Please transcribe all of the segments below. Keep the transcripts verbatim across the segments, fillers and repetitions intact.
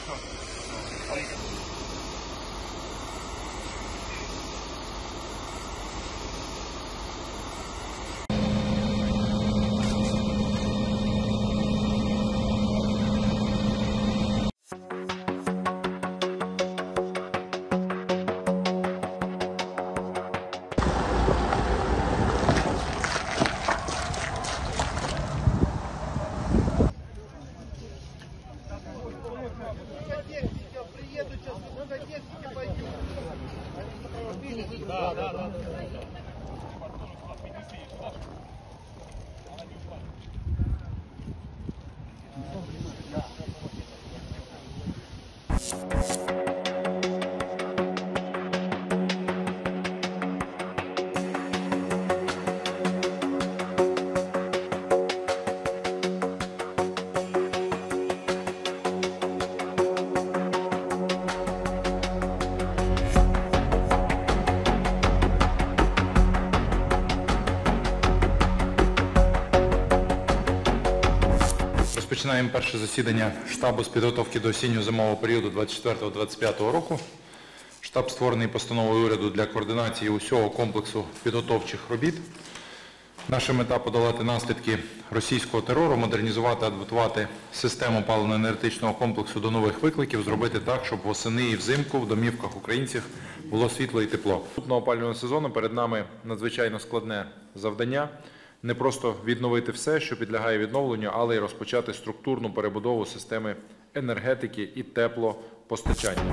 Да, да, да. Розпочинаємо перше засідання штабу з підготовки до осінньо-зимового періоду двадцять четвертого - двадцять п'ятого року. Штаб створений постановою уряду для координації усього комплексу підготовчих робіт. Наша мета – подолати наслідки російського терору, модернізувати, адаптувати систему паливно-енергетичного комплексу до нових викликів, зробити так, щоб восени і взимку в домівках українців було світло і тепло. Наступного опалювального сезону перед нами надзвичайно складне завдання – не просто відновити все, що підлягає відновленню, але й розпочати структурну перебудову системи енергетики і теплопостачання.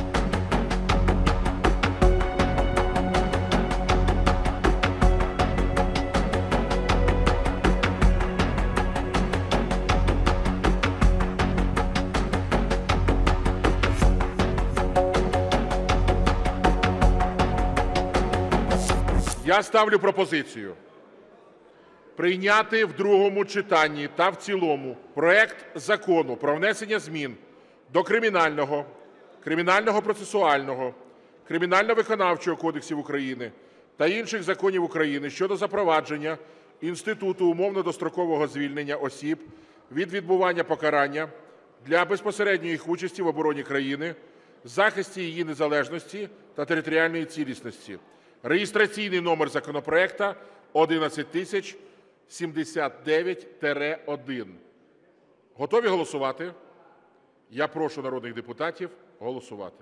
Я ставлю пропозицію прийняти в другому читанні та в цілому проект Закону про внесення змін до Кримінального, Кримінального процесуального, Кримінально-виконавчого кодексів України та інших законів України щодо запровадження інституту умовно-дострокового звільнення осіб від відбування покарання для безпосередньої їх участі в обороні країни, захисті її незалежності та територіальної цілісності. Реєстраційний номер законопроекту одинадцять тисяч сімдесят дев'ять один. Готові голосувати? Я прошу народних депутатів голосувати.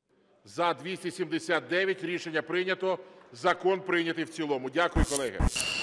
За двісті сімдесят дев'ять рішення прийнято. Закон прийнятий в цілому. Дякую, колеги.